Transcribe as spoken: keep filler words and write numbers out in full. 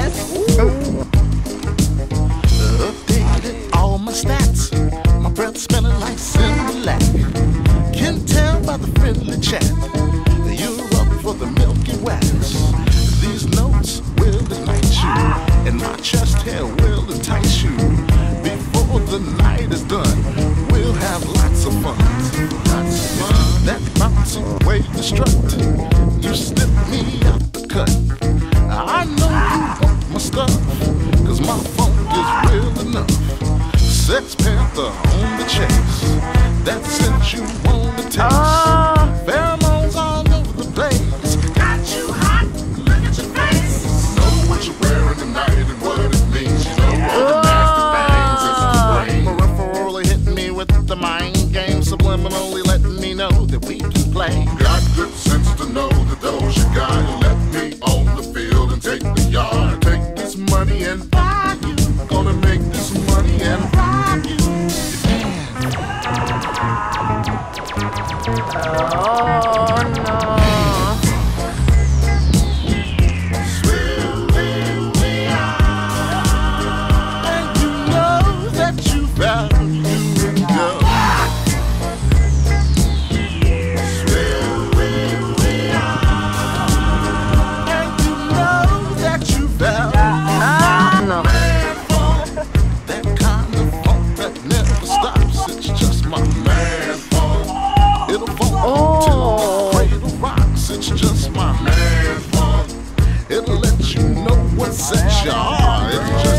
Updated all my stats. My breath smelling like Similac. Can tell by the friendly chat that you're up for the Milky Wax. These notes will ignite you, and my chest hair will entice you. Before the night is done, we'll have lots of fun. Lots of fun. That bouncy way you strut, you slip me out the cut. I know you want my stuff, cause my funk is real enough. Sex Panther on the chase, that scent you wanna taste. Uh, Pheromones all over the place. Got you hot, look at your face. Know what you're wearing tonight and what it means. You know all the nasty things in the brain. Peripherally hitting me with the mind game, subliminally letting me know that we can play. Got good sense to know that those you got. Let me on the field and take the yard. Take this money and buy you. Gonna make this money and rob you. Oh no. Sweet we are, and you know that you value it, girl. Sweet we are, and you know that you value it. Ah, no. That kind of funk that never stops. It's just my man funk. It'll funk Oh. till the cradle rocks. It's just my man funk. It'll let you know what sex you are. It's just